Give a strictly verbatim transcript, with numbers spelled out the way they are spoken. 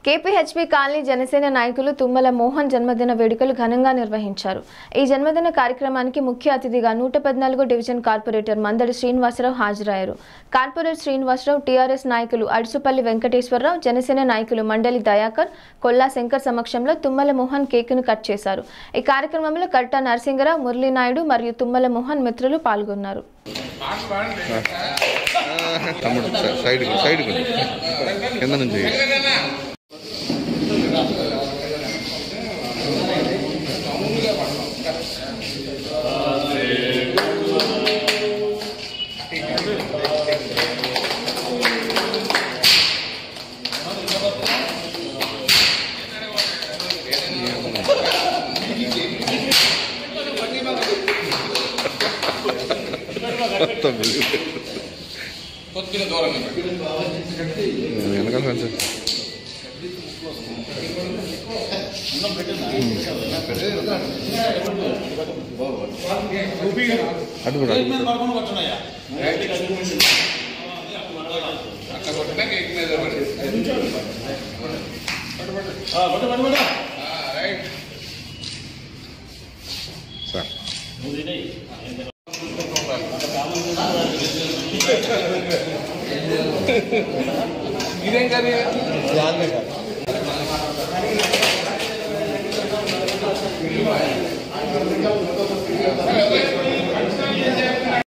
KPHP colony Janasena నాయకులు తుమ్మల మోహన్ జన్మదిన వేడుకలు ఘనంగా నిర్వహించారు। ఈ జన్మదిన కార్యక్రమానికి ముఖ్య అతిథిగా నూట పద్నాలుగు డివిజన్ కార్పొరేటర్ మందడి శ్రీనివాసరావు హాజరయ్యారు। కార్పొరేటర్ శ్రీనివాసరావు, టీఆర్ఎస్ నాయకులు అడుసుపల్లి వెంకటేశ్వరరావు, జనసేన నాయకులు మండలి దయాకర్, కొల్లా శంకర్ సమక్షంలో తుమ్మల మోహన్ కేకును కట్ చేశారు। ఈ కార్యక్రమంలో కట్టా నరసింగరావు, మురళీ నాయుడు మరియు తుమ్మల మోహన్ మిత్రులు పాల్గొన్నారు। సైడ్ సైడ్ కింద నుంచి వెనకాల సార్ అటు కూడా సార్ ఇదేం కాదు